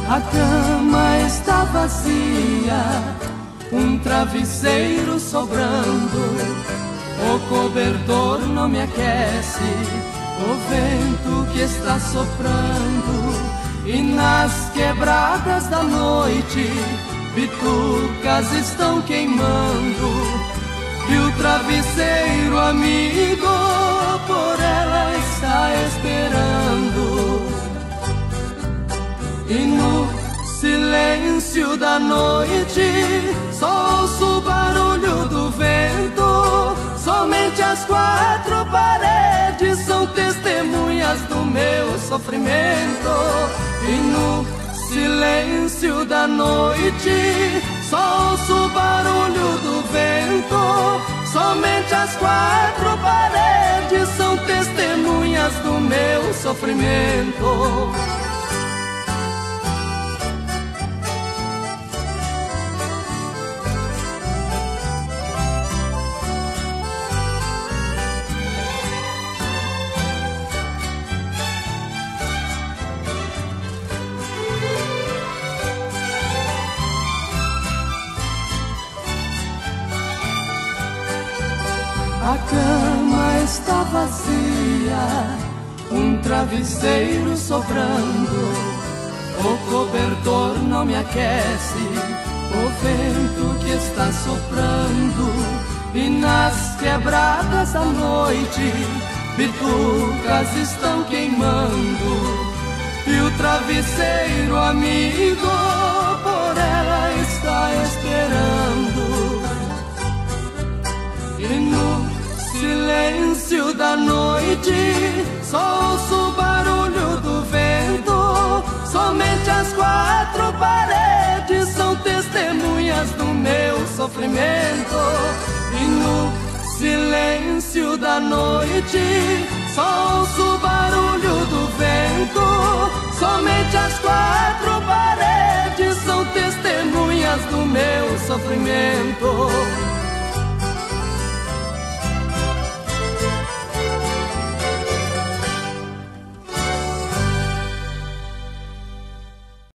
A cama está vazia, um travesseiro sobrando. O cobertor não me aquece, o vento que está soprando. E nas quebradas da noite, bitucas estão queimando. E o travesseiro amigo por ela está esperando. E no silêncio da noite só ouço o barulho do vento. Somente as quatro paredes são testemunhas do meu sofrimento. E no silêncio da noite só ouço o barulho do vento. Somente as quatro paredes são testemunhas do meu sofrimento. A cama está vazia, um travesseiro sobrando. O cobertor não me aquece, o vento que está soprando. E nas quebradas da noite, bitucas estão queimando. E o travesseiro amigo por ela está esperando. E no silêncio da noite só ouço o barulho do vento. Somente as quatro paredes são testemunhas do meu sofrimento. E no silêncio da noite só ouço o barulho do vento. Somente as quatro paredes são testemunhas do meu sofrimento.